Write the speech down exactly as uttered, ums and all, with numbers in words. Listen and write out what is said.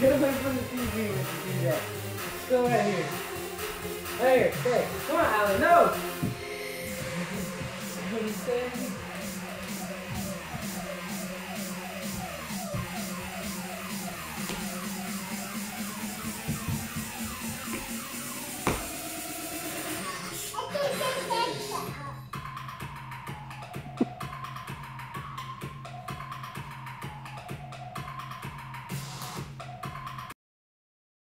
Get away from the T V when you do that. Let's go right here. Right here. Hey, come on, Alan. No! What are you saying?